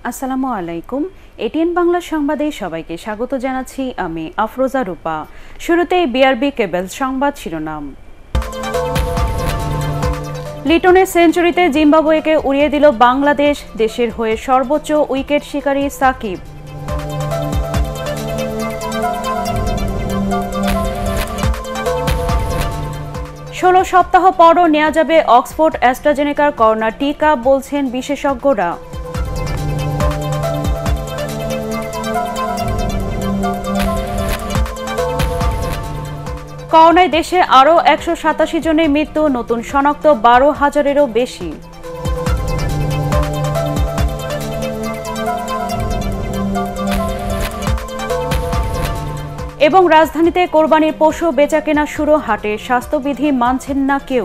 আসসালামু আলাইকুম। এটিএন বাংলা সংবাদে সবাইকে স্বাগত জানাচ্ছি আমি আফরোজা রূপা। শুরুতেই বিআরবি কেবলস সংবাদ শিরোনাম। লিটনের সেঞ্চুরিতে জিম্বাবুয়েকে উড়িয়ে দিল বাংলাদেশ, দেশের হয়ে সর্বোচ্চ উইকেট শিকারী সাকিব। ষোলো সপ্তাহ পরও নেওয়া যাবে অক্সফোর্ড অ্যাস্ট্রাজেনেকার করোনা টিকা, বলছেন বিশেষজ্ঞরা। করোনায় দেশে আরও 187 জনের মৃত্যু, নতুন শনাক্ত 12,000-এরও বেশি। এবং রাজধানীতে কোরবানির পশু বেচাকেনা শুরু, হাটে স্বাস্থ্যবিধি মানছেন না কেউ।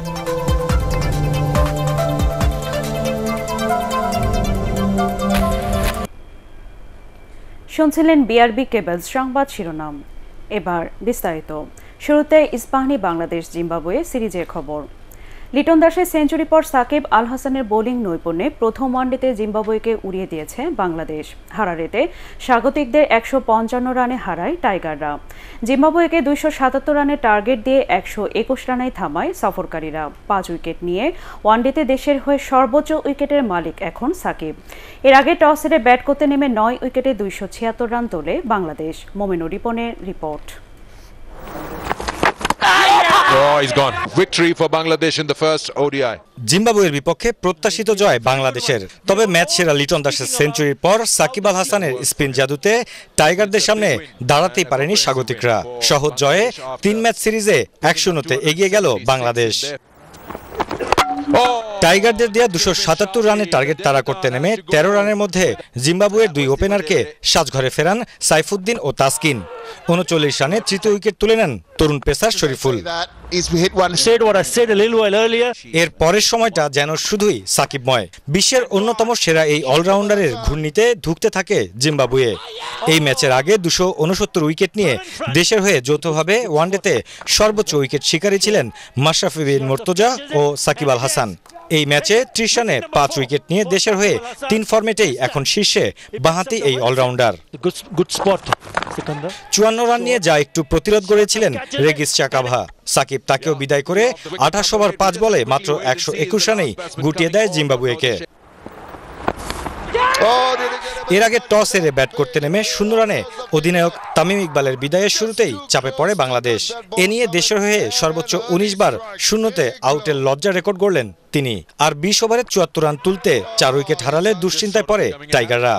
শুনছিলেন বিআরবি কেবলস সংবাদ শিরোনাম। এবার বিস্তারিত। শুরুতে ইস্পাহানি বাংলাদেশ জিম্বাবুয়ে সিরিজের খবর। লিটন দাসের সেঞ্চুরি পর সাকিব আল হাসানের বোলিং নৈপুণ্যে প্রথম ওয়ানডেতে জিম্বাবুয়েকে উড়িয়ে দিয়েছে বাংলাদেশ। হারারেতে স্বাগতিকদের 155 রানে হারায় টাইগাররা। জিম্বাবুয়েকে 277 রানের টার্গেট দিয়ে 121 রানেই থামায় সফরকারীরা। 5 উইকেট নিয়ে ওয়ানডেতে দেশের হয়ে সর্বোচ্চ উইকেটের মালিক এখন সাকিব। এর আগে টস হেরে ব্যাট করতে নেমে 9 উইকেটে 276 রান তোলে বাংলাদেশ। মোমিনুর রিপনের report. Oh, he's gone. Victory for Bangladesh in the first ODI. জিম্বাবুয়ের বিপক্ষে প্রত্যাশিত জয় বাংলাদেশের। তবে ম্যাচ সেরা লিটন দাসের সেঞ্চুরির পর সাকিব আল হাসানের স্পিন জাদুতে টাইগারদের সামনে দাঁড়াতেই পারেনি স্বাগতিকরা। সহজ জয়ে 3 ম্যাচ সিরিজে 1-0-তে এগিয়ে গেল বাংলাদেশ। টাইগারদের দেয়া 277 রানের টার্গেট তাড়া করতে নেমে 13 রানের মধ্যে জিম্বাবুয়ের 2 ওপেনারকে সাজঘরে ফেরান সাইফুদ্দিন ও তাসকিন। 39 রানে তৃতীয় উইকেট তুলে নেন তরুণ পেসার শরীফুল। এর পরের সময়টা যেন শুধুই সাকিবময়। বিশ্বের অন্যতম সেরা এই অলরাউন্ডারের ঘূর্ণিতে ধুঁকতে থাকে জিম্বাবুয়ে। এই ম্যাচের আগে 269 উইকেট নিয়ে দেশের হয়ে যৌথভাবে ওয়ানডেতে সর্বোচ্চ উইকেট শিকারী ছিলেন মাশরাফি বিন মুর্তজা ও সাকিব আল হাসান। এই ম্যাচে 30 রানে 5 উইকেট নিয়ে দেশের হয়ে 3 ফরম্যাটেই এখন শীর্ষে বাঁহাতি এই অলরাউন্ডার। 54 রান নিয়ে যা একটু প্রতিরোধ গড়েছিলেন রেগিস চাকাভা। সাকিব তাকেও বিদায় করে 28 ওভার 5 বলে মাত্র 121 রানেই গুটিয়ে দেয় জিম্বাবুয়েকে। এর আগে টস হেরে ব্যাট করতে নেমে 0 রানে অধিনায়ক তামিম ইকবালের বিদায়ের শুরুতেই চাপে পড়ে বাংলাদেশ। এ নিয়ে দেশের হয়ে সর্বোচ্চ 19 বার 0-তে আউটের লজ্জা রেকর্ড গড়লেন তিনি। আর 20 ওভারে 74 রান তুলতে 4 উইকেট হারালে দুশ্চিন্তায় পড়ে টাইগাররা।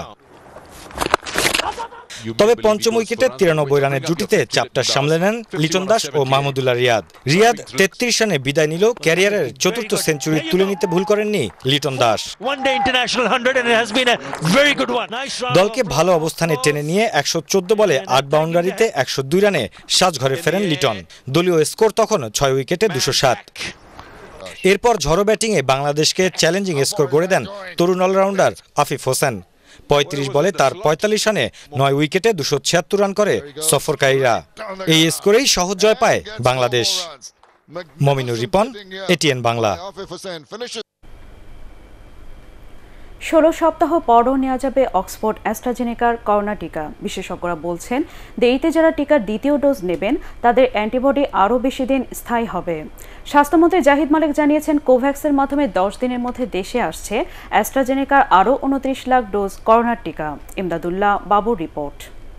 তবে পঞ্চম উইকেটে 93 রানের জুটিতে চাপটা সামলে নেন লিটন দাস ও মাহমুদুল্লাহ রিয়াদ। 33 রানে বিদায় নিল ক্যারিয়ারের চতুর্থ সেঞ্চুরি তুলে নিতে ভুল করেননি লিটন দাস। দলকে ভালো অবস্থানে টেনে নিয়ে 114 বলে 8 বাউন্ডারিতে 102 রানে সাজঘরে ফেরেন লিটন। দলীয় স্কোর তখন 6 উইকেটে 207। এরপর ঝড়ো ব্যাটিংয়ে বাংলাদেশকে চ্যালেঞ্জিং স্কোর গড়ে দেন তরুণ অলরাউন্ডার আফিফ হোসেন। 35 বলে তার 45 রানে 9 উইকেটে 276 রান করে সফরকারীরা। এই স্কোরেই সহজ জয় পায় বাংলাদেশ। মোমিনুর রিপন, এটিএন বাংলা। 16 সপ্তাহ পরও নেওয়া যাবে অক্সফোর্ড অ্যাস্ট্রাজেনেকার করোনা টিকা। বিশেষজ্ঞরা বলছেন, দেরিতে যারা টিকার দ্বিতীয় ডোজ নেবেন তাদের অ্যান্টিবডি আরও বেশি দিন স্থায়ী হবে। স্বাস্থ্যমন্ত্রী জাহিদ মালিক জানিয়েছেন, কোভ্যাক্সের মাধ্যমে 10 দিনের মধ্যে দেশে আসছে অ্যাস্ট্রাজেনেকার আরও 29 লাখ ডোজ করোনার টিকা। ইমদাদুল্লাহ বাবুর রিপোর্ট।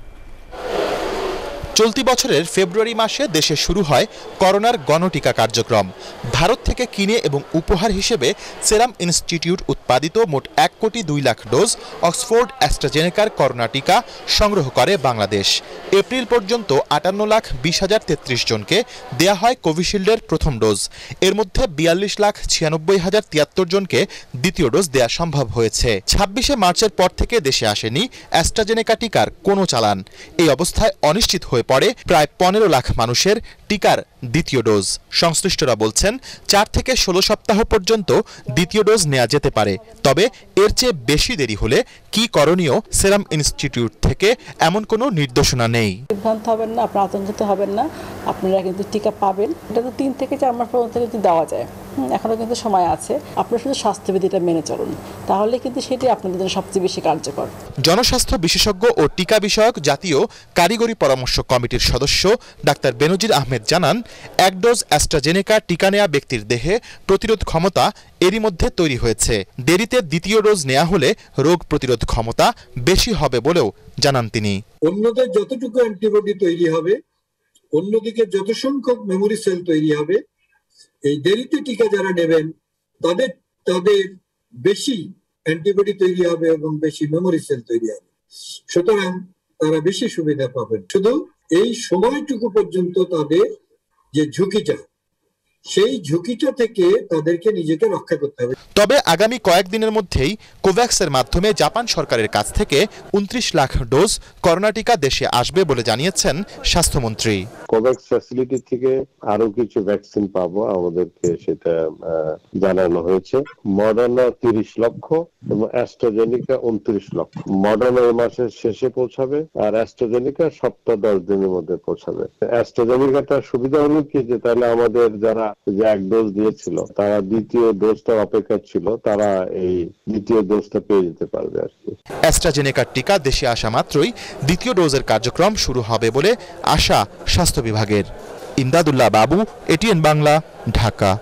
চলতি বছরের ফেব্রুয়ারি মাসে দেশে শুরু হয় করোনার গণটিকা কার্যক্রম। ভারত থেকে কিনে এবং উপহার হিসেবে সেরাম ইনস্টিটিউট উৎপাদিত মোট 1,02,00,000 ডোজ অক্সফোর্ড অ্যাস্ট্রাজেনেকার করোনা টিকা সংগ্রহ করে বাংলাদেশ। এপ্রিল পর্যন্ত 58,20,033 জনকে দেয়া হয় কোভিশিল্ডের প্রথম ডোজ। এর মধ্যে 42,96,073 জনকে দ্বিতীয় ডোজ দেয়া সম্ভব হয়েছে। 26 মার্চের পর থেকে দেশে আসেনি অ্যাস্ট্রাজেনেকা টিকার কোনো চালান। এই অবস্থায় অনিশ্চিত হয়ে পড়ে প্রায় 15 লাখ মানুষের টিকার দ্বিতীয় ডোজ। সংশ্লিষ্টরা বলছেন 4 থেকে 16 সপ্তাহ পর্যন্ত দ্বিতীয় ডোজ নেওয়া যেতে পারে। তবে এর চেয়ে বেশি দেরি হলে কি করণীয় সেরাম ইনস্টিটিউট থেকে এমন কোনো নির্দেশনা নেই। বিভ্রান্ত হবেন না, আপনারা আতঙ্কিত হবেন না, আপনারা কিন্তু টিকা পাবেন। এটা তো 3 থেকে 4 মাস পর্যন্ত কিন্তু দেওয়া যায়, এখনো কিন্তু সময় আছে। আপনারা শুধু স্বাস্থ্যবিধিটা মেনে চলুন, তাহলে কিন্তু সেটি আপনাদের জন্য সবচেয়ে বেশি কার্যকর। জনস্বাস্থ্য বিশেষজ্ঞ ও টিকা বিষয়ক জাতীয় কারিগরি পরামর্শ কমিটির সদস্য ডাক্তার বেনজির আহমেদ জানান, 1 ডোজ অ্যাস্ট্রাজেনেকা টিকা নেওয়া ব্যক্তির দেহে প্রতিরোধ ক্ষমতা এরই মধ্যে তৈরি হয়েছে। দেরিতে দ্বিতীয় ডোজ নেওয়া হলে রোগ প্রতিরোধ ক্ষমতা বেশি হবে বলেও জানান তিনি। অন্যদের যতটুকু অ্যান্টিবডি তৈরি হবে, অন্যদিকে যত সংখ্যক মেমোরি সেল তৈরি হবে, এই দেরিতে টিকা যারা নেবেন তাদের বেশি অ্যান্টিবডি তৈরি হবে এবং বেশি মেমোরি সেল তৈরি হবে, সুতরাং তারা বেশি সুবিধা পাবেন। শুধু এই সময়টুকু পর্যন্ত তাদের যে ঝুঁকিটা, সেই ঝুঁকিটা থেকে তাদেরকে নিজেকে রক্ষা করতে হবে। তবে আগামী কয়েকদিনের মধ্যেই কোভ্যাক্সের মাধ্যমে জাপান সরকারের কাছ থেকে 29 লাখ ডোজ করোনা টিকা দেশে আসবে বলে জানিয়েছেন স্বাস্থ্যমন্ত্রী। কোভ্যাক্স ফ্যাসিলিটি থেকে আরো কিছু ভ্যাকসিন পাবো, আমাদেরকে সেটা জানানো হয়েছে। মডার্না 30 লক্ষ এবং অ্যাস্ট্রাজেনিকা 29 লক্ষ। মডার্না এই মাসের শেষে পৌঁছাবে আর অ্যাস্ট্রাজেনিকা সপ্তাহ 10 দিনের মধ্যে পৌঁছাবে। অ্যাস্ট্রাজেনিকাটা সুবিধা হলো কি যে তাহলে আমাদের যারা যে 1 ডোজ দিয়েছিল তারা দ্বিতীয় ডোজটা অপেক্ষা ছিল, তারা এই দ্বিতীয় ডোজটা পেয়ে যেতে পারবে আর কি। অ্যাস্ট্রাজেনেকার টিকা দেশে আসা মাত্রই দ্বিতীয় ডোজের কার্যক্রম শুরু হবে বলে আশা স্বাস্থ্য বিভাগের। ইমদাদুল্লাহ বাবু, এটিএন বাংলা, ঢাকা।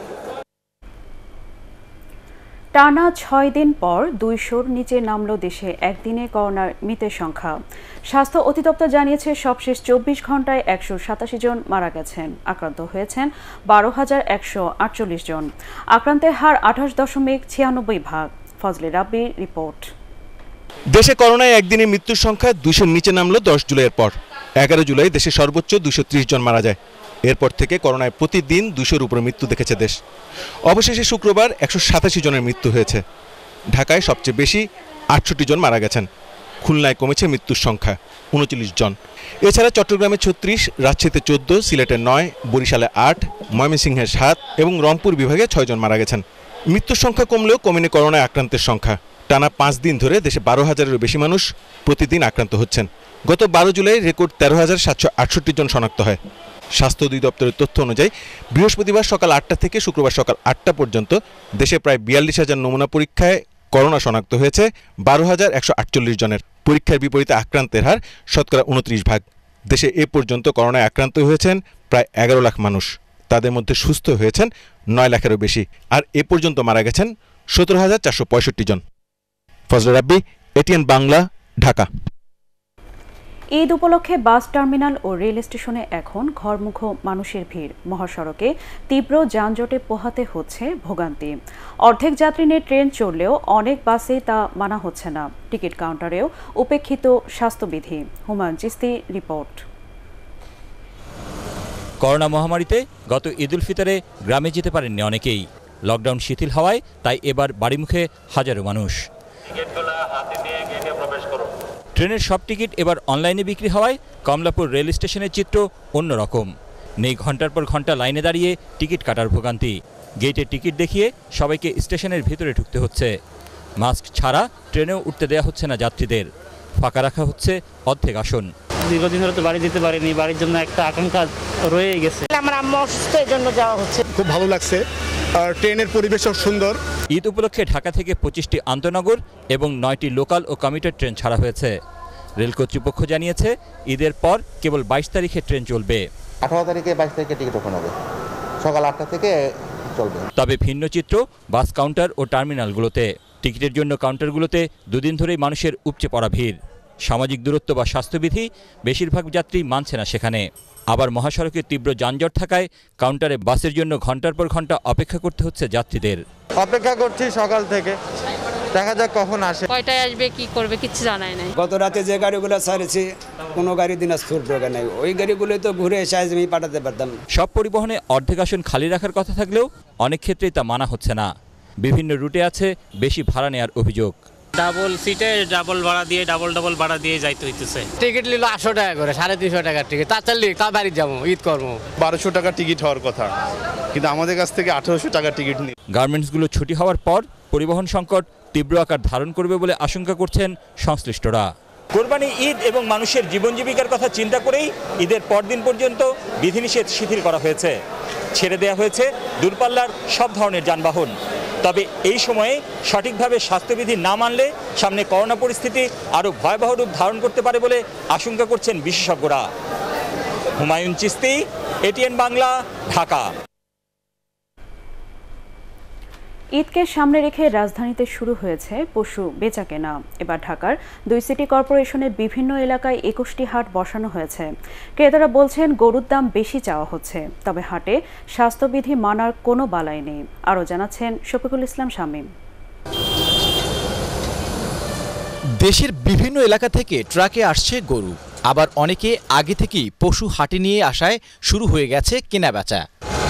টানা 6 দিন পর 200-র নিচে নামল দেশে একদিনে করোনার মৃতের সংখ্যা। স্বাস্থ্য অধিদপ্তর জানিয়েছে, সবশেষ 24 ঘন্টায় 187 জন মারা গেছেন। আক্রান্ত হয়েছেন 12,148 জন। আক্রান্তের হার 28.96%। ফজলে রাব্বির রিপোর্ট। দেশে করোনায় একদিনে মৃত্যুর সংখ্যা 200-র নিচে নামল 10 জুলাইয়ের পর। 11 জুলাই দেশে সর্বোচ্চ 230 জন মারা যায়। এরপর থেকে করোনায় প্রতিদিন 200-র উপরে মৃত্যু দেখেছে দেশ। অবশেষে শুক্রবার 187 জনের মৃত্যু হয়েছে। ঢাকায় সবচেয়ে বেশি 68 জন মারা গেছেন। খুলনায় কমেছে মৃত্যুর সংখ্যা 39 জন। এছাড়া চট্টগ্রামে 36, রাজশাহীতে 14, সিলেটে 9, বরিশালে 8, ময়মনসিংহে 7 এবং রংপুর বিভাগে 6 জন মারা গেছেন। মৃত্যুর সংখ্যা কমলেও কমেনি করোনায় আক্রান্তের সংখ্যা। টানা 5 দিন ধরে দেশে 12,000-এরও বেশি মানুষ প্রতিদিন আক্রান্ত হচ্ছেন। গত 12 জুলাই রেকর্ড 13,768 জন শনাক্ত হয়। স্বাস্থ্য অধিদপ্তরের তথ্য অনুযায়ী বৃহস্পতিবার সকাল 8টা থেকে শুক্রবার সকাল 8টা পর্যন্ত দেশে প্রায় 42,000 নমুনা পরীক্ষায় করোনা শনাক্ত হয়েছে 12,148 জনের। পরীক্ষার বিপরীতে আক্রান্তের হার শতকরা 29%। দেশে এ পর্যন্ত করোনায় আক্রান্ত হয়েছেন প্রায় 11 লাখ মানুষ। তাদের মধ্যে সুস্থ হয়েছেন 9 লাখেরও বেশি। আর এ পর্যন্ত মারা গেছেন 17,465 জন। ফজলে রাব্বি, এটিএন বাংলা, ঢাকা। ঈদ উপলক্ষে বাস টার্মিনাল ও রেল স্টেশনে এখন ঘরমুখো মানুষের ভিড়। মহাসড়কে তীব্র যানজটে পোহাতে হচ্ছে ভোগান্তি। অর্ধেক যাত্রী নিয়ে ট্রেন চললেও অনেক বাসেই তা মানা হচ্ছে না। টিকিট কাউন্টারেও উপেক্ষিত স্বাস্থ্যবিধি। হুমায়ুন চিস্তি রিপোর্ট। করোনা মহামারীতে গত ঈদ উল ফিতরে গ্রামে যেতে পারেননি অনেকেই। লকডাউন শিথিল হওয়ায় তাই এবার বাড়িমুখে হাজারো মানুষ। ট্রেনের সব টিকিট এবার অনলাইনে বিক্রি হওয়ায় কমলাপুর রেল স্টেশনের চিত্র অন্যরকম। নেই ঘন্টার পর ঘন্টা লাইনে দাঁড়িয়ে টিকিট কাটার ভোগান্তি। গেটে টিকিট দেখিয়ে সবাইকে স্টেশনের ভিতরে ঢুকতে হচ্ছে। মাস্ক ছাড়া ট্রেনেও উঠতে দেওয়া হচ্ছে না যাত্রীদের। ফাঁকা রাখা হচ্ছে অর্ধেক আসন। দীর্ঘদিন ধরে তো বাড়ি যেতে পারিনি, বাড়ির জন্য একটা আকাঙ্ক্ষা রয়ে গেছে। আমার আম্মা অসুস্থ, এর জন্য যাওয়া হচ্ছে। খুব ভালো লাগছে, আর ট্রেনের পরিবেশও সুন্দর। ঈদ উপলক্ষে ঢাকা থেকে 25টি আন্তনগর এবং 9টি লোকাল ও কমিউটার ট্রেন ছাড়া হয়েছে। রেল কর্তৃপক্ষ জানিয়েছে, ঈদের পর কেবল 22 তারিখে ট্রেন চলবে। 18 তারিখে 22 তারিখে টিকিট ওপেন হবে, সকাল 8টা থেকে চলবে। তবে ভিন্ন চিত্র বাস কাউন্টার ও টার্মিনালগুলোতে। টিকিটের জন্য কাউন্টারগুলোতে দুদিন ধরেই মানুষের উপচে পড়া ভিড়। সামাজিক দূরত্ব বা স্বাস্থ্যবিধি বেশিরভাগ যাত্রী মানছে না সেখানে। আবার মহাসড়কে তীব্র যানজট থাকায় কাউন্টারে বাসের জন্য ঘন্টার পর ঘন্টা অপেক্ষা করতে হচ্ছে যাত্রীদের। অপেক্ষা করছি সকাল থেকে, দেখা যাক কখন আসে, কয়টায় আসবে, কি করবে কিছু জানাই নাই। গত রাতে যে গাড়িগুলো ছাড়েছি কোনো গাড়ি দিনাজপুর ঢোকে নাই, ওই গাড়িগুলো তো ঘুরে এসে আমি পাঠাতে পারতাম। সব পরিবহনে অর্ধেক আসন খালি রাখার কথা থাকলেও অনেক ক্ষেত্রেই তা মানা হচ্ছে না। বিভিন্ন রুটে আছে বেশি ভাড়া নেওয়ার অভিযোগ। ডাবল সিটে ডাবল ভাড়া দিয়ে ডাবল ভাড়া দিয়ে যাইতে হইতেছে। টিকিট নিল 800 টাকা করে, 350 টাকার টিকিট। তা চাললি তা বাড়ি যাবো, ঈদ করবো। 1200 টাকা টিকিট হওয়ার কথা, কিন্তু আমাদের কাছ থেকে 1800 টাকা টিকিট নিই। গার্মেন্টসগুলো ছুটি হওয়ার পর পরিবহন সংকট তীব্র আকার ধারণ করবে বলে আশঙ্কা করছেন সংশ্লিষ্টরা। কোরবানি ঈদ এবং মানুষের জীবন জীবিকার কথা চিন্তা করেই ঈদের পরদিন পর্যন্ত বিধিনিষেধ শিথিল করা হয়েছে। ছেড়ে দেওয়া হয়েছে দূরপাল্লার সব ধরনের যানবাহন। তবে এই সময়ে সঠিকভাবে স্বাস্থ্যবিধি না মানলে সামনে করোনা পরিস্থিতি আরও ভয়াবহ রূপ ধারণ করতে পারে বলে আশঙ্কা করছেন বিশেষজ্ঞরা। হুমায়ুন চিস্তি, এটিএন বাংলা, ঢাকা। ঈদকে সামনে রেখে রাজধানীতে শুরু হয়েছে পশু বেচাকেনা। এবার ঢাকার 2 সিটি কর্পোরেশনের বিভিন্ন এলাকায় 21টি হাট বসানো হয়েছে। ক্রেতারা বলছেন গরুর দাম বেশি চাওয়া হচ্ছে, তবে হাটে স্বাস্থ্যবিধি মানার কোনো বালাই নেই। আরও জানাচ্ছেন শফিকুল ইসলাম শামীম। দেশের বিভিন্ন এলাকা থেকে ট্রাকে আসছে গরু, আবার অনেকে আগে থেকেই পশু হাটে নিয়ে আসায় শুরু হয়ে গেছে কেনাবেচা।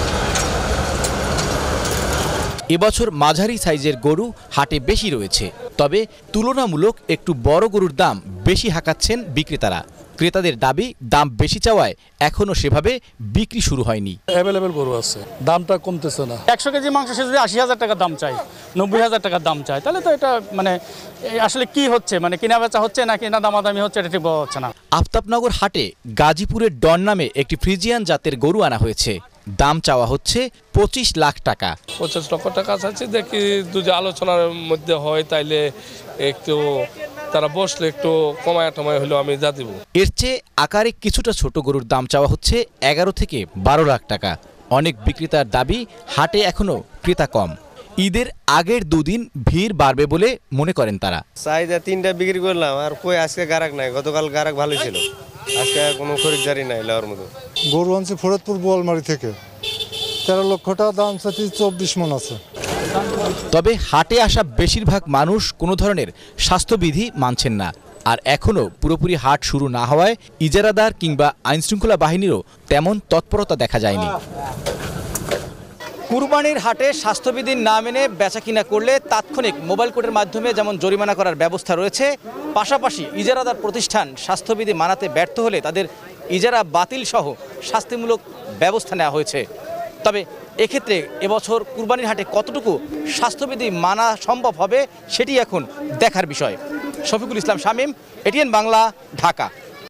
এবছর মাঝারি সাইজের গরু হাটে বেশি রয়েছে, তবে তুলনামূলক একটু বড় গরুর দাম বেশি হাঁকাচ্ছেন বিক্রেতারা। ক্রেতাদের দাবি, দাম বেশি চাওয়ায় এখনো সেভাবে বিক্রি শুরু হয়নি। অ্যাভেলেবেল গরু আছে, দামটা কমতেছে না। 100 কেজি মাংস সে যদি 80,000 টাকা দাম চাই, 90,000 টাকা দাম চাই, তাহলে তো এটা মানে আসলে কি হচ্ছে, মানে কেনা বেচা হচ্ছে না কিনা দামাদামি হচ্ছে, এটা ঠিক বলা হচ্ছে না। আফতাবনগর হাটে গাজীপুরের ডন নামে একটি ফ্রিজিয়ান জাতের গরু আনা হয়েছে। দাম চাওয়া হচ্ছে 25 লাখ টাকা। 25 লক্ষ টাকা চাচ্ছি, দেখি যদি আলোচনার মধ্যে হয় তাইলে একটু তারা বসলে একটু কমায় টমায় হলেও আমি যা দিব। এর চেয়ে আকারে কিছুটা ছোট গরুর দাম চাওয়া হচ্ছে 11 থেকে 12 লাখ টাকা। অনেক বিক্রেতার দাবি, হাটে এখনো ক্রেতা কম। ঈদের আগের 2 দিন ভিড় বাড়বে বলে মনে করেন তারা। চাহিদা 3টা বিক্রি করলাম, আর কই আজকে গারাক নাই। গতকাল গারাক ভালো ছিল, আজকে কোনো খরিদ্দারি নাই লওয়ার মতো। গরু আনছি ফরিদপুর বোয়ালমারি থেকে, 13 লক্ষ টাকা দাম চাচ্ছি, 24 মন আছে। তবে হাটে আসা বেশিরভাগ মানুষ কোনো ধরনের স্বাস্থ্যবিধি মানছেন না। আর এখনও পুরোপুরি হাট শুরু না হওয়ায় ইজারাদার কিংবা আইনশৃঙ্খলা বাহিনীরও তেমন তৎপরতা দেখা যায়নি। কুরবানির হাটে স্বাস্থ্যবিধি না মেনে বেচাকিনা করলে তাৎক্ষণিক মোবাইল কোর্টের মাধ্যমে যেমন জরিমানা করার ব্যবস্থা রয়েছে, পাশাপাশি ইজারাদার প্রতিষ্ঠান স্বাস্থ্যবিধি মানাতে ব্যর্থ হলে তাদের ইজারা বাতিল সহ শাস্তিমূলক ব্যবস্থা নেওয়া হয়েছে। তবে এক্ষেত্রে এবছর কুরবানির হাটে কতটুকু স্বাস্থ্যবিধি মানা সম্ভব হবে সেটি এখন দেখার বিষয়। শফিকুল ইসলাম শামীম, এটিএন বাংলা, ঢাকা।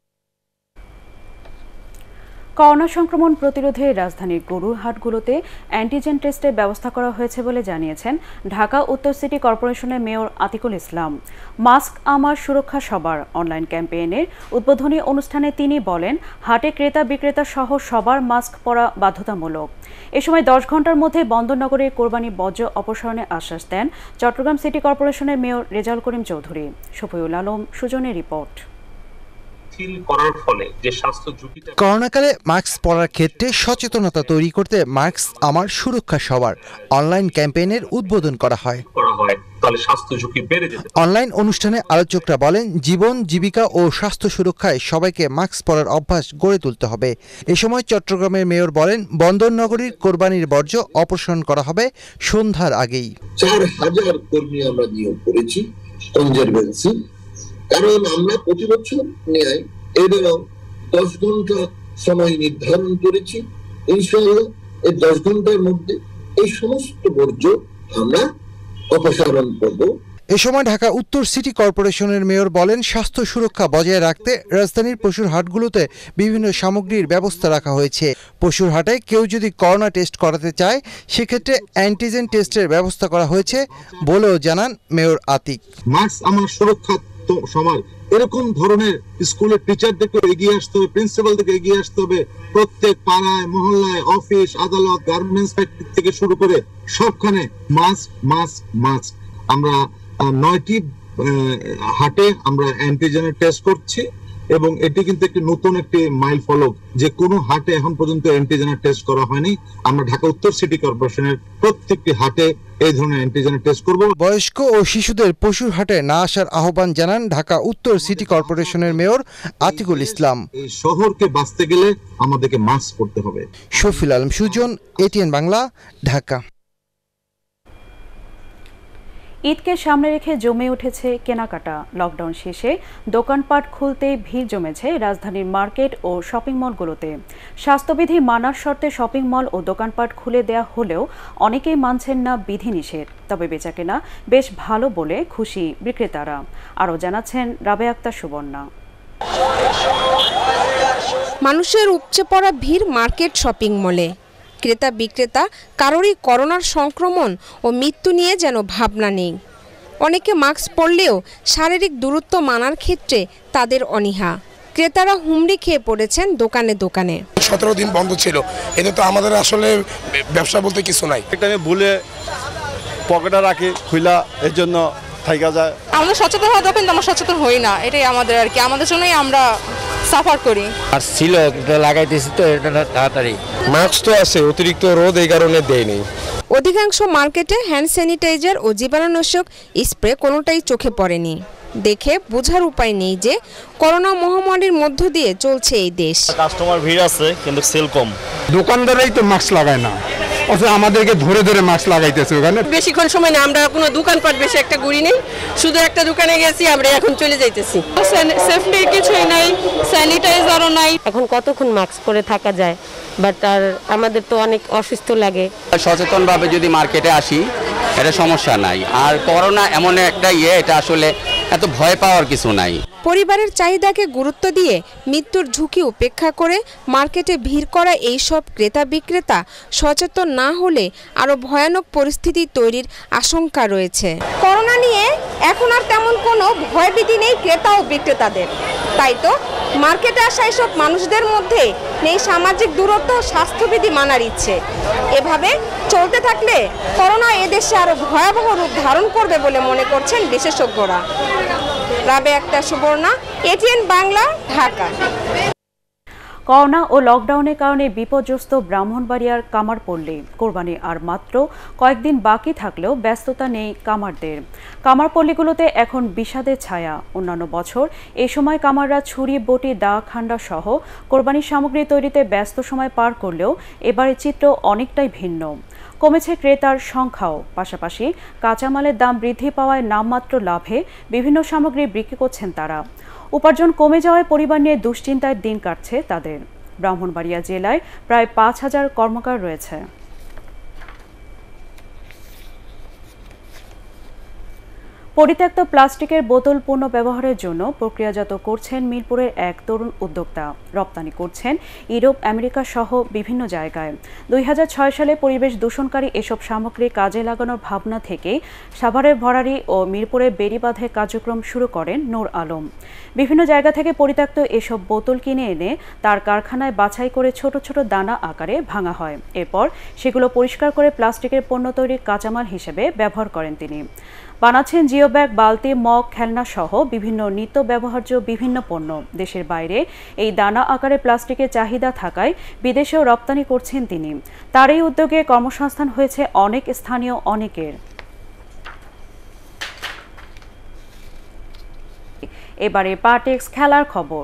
করোনা সংক্রমণ প্রতিরোধে রাজধানীর গরুর হাটগুলোতে অ্যান্টিজেন টেস্টের ব্যবস্থা করা হয়েছে বলে জানিয়েছেন ঢাকা উত্তর সিটি কর্পোরেশনের মেয়র আতিকুল ইসলাম। মাস্ক আমার সুরক্ষা সবার অনলাইন ক্যাম্পেইনের উদ্বোধনী অনুষ্ঠানে তিনি বলেন, হাটে ক্রেতা বিক্রেতা সহ সবার মাস্ক পরা বাধ্যতামূলক। এ সময় 10 ঘন্টার মধ্যে বন্দরনগরের কোরবানি বর্জ্য অপসারণে আশ্বাস দেন চট্টগ্রাম সিটি কর্পোরেশনের মেয়র রেজাউল করিম চৌধুরী। শফিউল আলম সুজনের রিপোর্ট। করোনাকালে মাস্ক পরার ক্ষেত্রে সচেতনতা তৈরি করতে মাস্ক আমার সুরক্ষা সবার অনলাইন ক্যাম্পেইনের উদ্বোধন করা হয়। অনলাইন অনুষ্ঠানে আলোচকরা বলেন, জীবন জীবিকা ও স্বাস্থ্য সুরক্ষায় সবাইকে মাস্ক পরার অভ্যাস গড়ে তুলতে হবে। এ সময় চট্টগ্রামের মেয়র বলেন, বন্দরনগরীর কোরবানির বর্জ্য অপসারণ করা হবে সন্ধ্যার আগেই। 4000 কর্মী আমরা নিয়োগ করেছি কনজারভেন্সি, কারণ আমরা প্রতি বছর ন্যায় এবারও 10 ঘন্টা সময় নির্ধারণ করেছি। ইনশাআল্লাহ এই 10 ঘন্টার মধ্যে এই সমস্ত বর্জ্য আমরা অপসারণ করব। এ সময় ঢাকা উত্তর সিটি কর্পোরেশনের মেয়র বলেন, স্বাস্থ্য সুরক্ষা বজায় রাখতে রাজধানীর পশুর হাটগুলোতে বিভিন্ন সামগ্রীর ব্যবস্থা রাখা হয়েছে। পশুর হাটে কেউ যদি করোনা টেস্ট করাতে চায় সেক্ষেত্রে অ্যান্টিজেন টেস্টের ব্যবস্থা করা হয়েছে বলেও জানান মেয়র আতিক। মাস্ক আমার সুরক্ষা সমাজ, এরকম ধরনের স্কুলের টিচারদেরকে এগিয়ে আসতে হবে, প্রিন্সিপালদেরকে এগিয়ে আসতে হবে। প্রত্যেক পাড়ায় মহল্লায় অফিস আদালত গার্মেন্টস ফ্যাক্টরি থেকে শুরু করে সবখানে মাস্ক মাস্ক মাস্ক। আমরা 9টি হাটে আমরা অ্যান্টিজেনের টেস্ট করছি এবং এটি কিন্তু একটি নতুন একটি মাইল ফলক, যে কোনো হাটে এখন পর্যন্ত অ্যান্টিজেনের টেস্ট করা হয়নি। আমরা ঢাকা উত্তর সিটি কর্পোরেশনের প্রত্যেকটি হাটে এই ধরনের অ্যান্টিজেনের টেস্ট করব। বয়স্ক ও শিশুদের পশুর হাটে না আসার আহ্বান জানান ঢাকা উত্তর সিটি কর্পোরেশনের মেয়র আতিকুল ইসলাম। এই শহরকে বাঁচতে গেলে আমাদেরকে মাস্ক পরতে হবে। শফিউল আলম সুজন, এটিএন বাংলা, ঢাকা। ঈদকে সামনে রেখে জমে উঠেছে কেনাকাটা। লকডাউন শেষে দোকানপাট খুলতে ভিড় জমেছে রাজধানীর মার্কেট ও শপিং মলগুলোতে। স্বাস্থ্যবিধি মানার শর্তে শপিং মল ও দোকানপাট খুলে দেয়া হলেও অনেকেই মানছেন না বিধিনিষেধ। তবে বেচাকেনা বেশ ভালো বলে খুশি বিক্রেতারা। আরও জানাচ্ছেন রাবেয়া আক্তার সুবর্ণা। মানুষের উপচে পড়া ভিড় মার্কেট শপিং মলে। ক্রেতা বিক্রেতা কারোরই করোনার সংক্রমণ ও মৃত্যু নিয়ে যেন ভাবনা নেই। অনেকে মাস্ক পরলেও শারীরিক দূরত্ব মানার ক্ষেত্রে তাদের অনীহা। ক্রেতারা হুমড়ি খেয়ে পড়েছেন দোকানে দোকানে। 17 দিন বন্ধ ছিল, এতে তো আমাদের আসলে ব্যবসা বলতে কিছু নাই। এটা আমি ভুলে পকেটে রাখি খুলা, এর জন্য থাইকা যায়। আমরা সচেতন হওয়া দরকার, কিন্তু আমরা সচেতন হই না, এটাই আমাদের আর কি। আমাদের জন্যই আমরা সাফার করি। আর ছিল লাগাইতেছি তো এটা তাড়াতাড়ি। মাস্ক তো আছে, অতিরিক্ত রোদ এই কারণে দেয়নি। অধিকাংশ মার্কেটে হ্যান্ড স্যানিটাইজার ও জীবাণুনাশক স্প্রে কোনোটাই চোখে পড়েনি। দেখে বোঝার উপায় নেই যে করোনা মহামারীর মধ্য দিয়ে চলছে এই দেশ। কাস্টমার ভিড় আছে কিন্তু সেল কম। দোকানদারই তো মাস্ক লাগায় না, অথচ আমাদেরকে ধরে ধরে মাস্ক লাগাইতেছে। ওখানে বেশিক্ষণ সময় না, আমরা কোনো দোকানপাট বেশি একটা ঘুরি নেই, শুধু একটা দোকানে গেছি, আমরা এখন চলে যাইতেছি। সেফটি কিছুই নাই, স্যানিটাইজারও নাই। এখন কতক্ষণ মাস্ক পরে থাকা যায়, বাট আর আমাদের তো অনেক অসুস্থ লাগে। সচেতনভাবে যদি মার্কেটে আসি এটা সমস্যা নাই। আর করোনা এমন একটা এটা আসলে এত ভয় পাওয়ার কিছু নাই। পরিবারের চাহিদাকে গুরুত্ব দিয়ে মৃত্যুর ঝুঁকি উপেক্ষা করে মার্কেটে ভিড় করা এইসব ক্রেতা বিক্রেতা সচেতন না হলে আরও ভয়ানক পরিস্থিতি তৈরির আশঙ্কা রয়েছে। করোনা নিয়ে এখন আর তেমন কোনো ভয়ভীতি নেই ক্রেতা ও বিক্রেতাদের। তাই তো মার্কেটে আসা এসব মানুষদের মধ্যে নেই সামাজিক দূরত্ব, স্বাস্থ্যবিধি মানার ইচ্ছে। এভাবে চলতে থাকলে করোনা এদেশে আরও ভয়াবহ রূপ ধারণ করবে বলে মনে করছেন বিশেষজ্ঞরা। রাবেয়া আক্তার সুবর্ণা, এটিএন বাংলা, ঢাকা। করোনা ও লকডাউনের কারণে বিপর্যস্ত ব্রাহ্মণবাড়িয়ার কামারপল্লী। কোরবানি আর মাত্র কয়েকদিন বাকি থাকলেও ব্যস্ততা নেই কামারদের। কামারপল্লীগুলোতে এখন বিষাদের ছায়া। অন্যান্য বছর এই সময় কামাররা ছুরি, বটি, দা, খান্ডা সহ কোরবানির সামগ্রী তৈরিতে ব্যস্ত সময় পার করলেও এবারের চিত্র অনেকটাই ভিন্ন। কমেছে ক্রেতার সংখ্যাও, পাশাপাশি কাঁচামালের দাম বৃদ্ধি পাওয়ায় নামমাত্র লাভে বিভিন্ন সামগ্রী বিক্রি করছেন তারা। উপার্জন কমে যাওয়ায় পরিবার নিয়ে দুশ্চিন্তায় দিন কাটছে তাদের। ব্রাহ্মণবাড়িয়া জেলায় প্রায় ৫,০০০ কর্মকার রয়েছে। পরিত্যক্ত প্লাস্টিকের বোতল পুনর্ব্যবহারের জন্য প্রক্রিয়াজাত করছেন মিরপুরের এক তরুণ উদ্যোক্তা। রপ্তানি করছেন ইউরোপ, আমেরিকা সহ বিভিন্ন জায়গায়। ২০০৬ সালে পরিবেশ দূষণকারী এসব সামগ্রী কাজে লাগানোর ভাবনা থেকেই সাভারের ভরারি ও মিরপুরের বেড়িবাঁধে কার্যক্রম শুরু করেন নূর আলম। বিভিন্ন জায়গা থেকে পরিত্যক্ত এসব বোতল কিনে এনে তার কারখানায় বাছাই করে ছোট ছোট দানা আকারে ভাঙা হয়। এরপর সেগুলো পরিষ্কার করে প্লাস্টিকের পণ্য তৈরির কাঁচামাল হিসেবে ব্যবহার করেন তিনি। বানাচ্ছেন জিও ব্যাগ, বালতি, মগ, খেলনা সহ বিভিন্ন নিত্য ব্যবহার্য বিভিন্ন পণ্য। দেশের বাইরে এই দানা আকারে প্লাস্টিকের চাহিদা থাকায় বিদেশেও রপ্তানি করছেন তিনি। তার এই উদ্যোগে কর্মসংস্থান হয়েছে অনেক স্থানীয় অনেকের। এবারে পার্টেক্স খেলার খবর।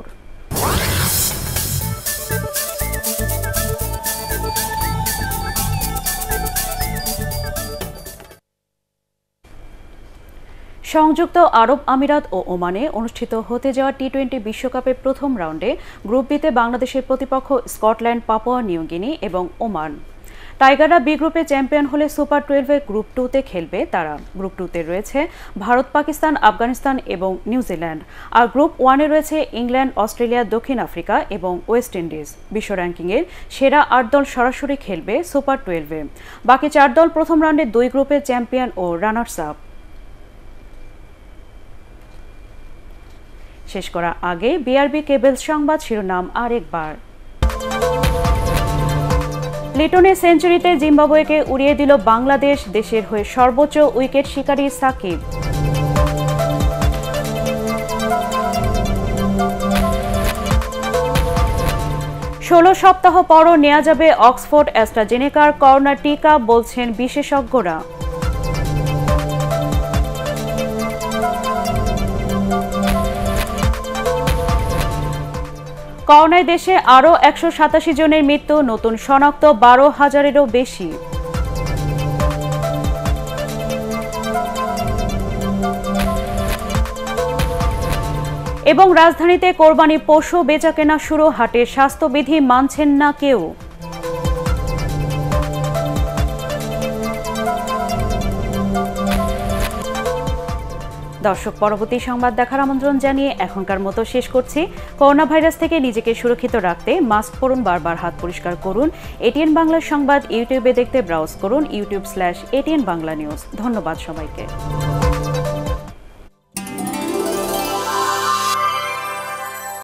সংযুক্ত আরব আমিরাত ও ওমানে অনুষ্ঠিত হতে যাওয়া টি-20 বিশ্বকাপের প্রথম রাউন্ডে গ্রুপ বিতে বাংলাদেশের প্রতিপক্ষ স্কটল্যান্ড, পাপুয়া নিউ গিনি এবং ওমান। টাইগাররা বি গ্রুপে চ্যাম্পিয়ন হলে সুপার 12-এ গ্রুপ 2-তে খেলবে তারা। গ্রুপ 2-তে রয়েছে ভারত, পাকিস্তান, আফগানিস্তান এবং নিউজিল্যান্ড। আর গ্রুপ 1-এ রয়েছে ইংল্যান্ড, অস্ট্রেলিয়া, দক্ষিণ আফ্রিকা এবং ওয়েস্ট ইন্ডিজ। বিশ্ব র্যাঙ্কিংয়ের সেরা 8 দল সরাসরি খেলবে সুপার 12-এ। বাকি 4 দল প্রথম রাউন্ডে 2 গ্রুপে চ্যাম্পিয়ন ও রানার্স আপ। শেষ করার আগে বিআরবি কেবলস সংবাদ শিরোনাম আরেকবার। লিটনের সেঞ্চুরিতে জিম্বাবুয়েকে উড়িয়ে দিল বাংলাদেশ। দেশের হয়ে সর্বোচ্চ উইকেট শিকারী সাকিব। ষোলো সপ্তাহ পরও নেওয়া যাবে অক্সফোর্ড অ্যাস্ট্রাজেনেকার করোনা টিকা, বলছেন বিশেষজ্ঞরা। করোনায় দেশে আরও 187 জনের মৃত্যু, নতুন শনাক্ত 12,000-এরও বেশি। এবং রাজধানীতে কোরবানি পশু বেচাকেনা শুরু, হাটে স্বাস্থ্যবিধি মানছেন না কেউ। দর্শক, পরবর্তী সংবাদ দেখার আমন্ত্রণ জানিয়ে এখনকার মতো শেষ করছি। করোনা ভাইরাস থেকে নিজেকে সুরক্ষিত রাখতে মাস্ক পরুন, বারবার হাত পরিষ্কার করুন। এটিএন বাংলা সংবাদ ইউটিউবে দেখতে ব্রাউজ করুন youtube.com/ATN Bangla News। ধন্যবাদ সবাইকে।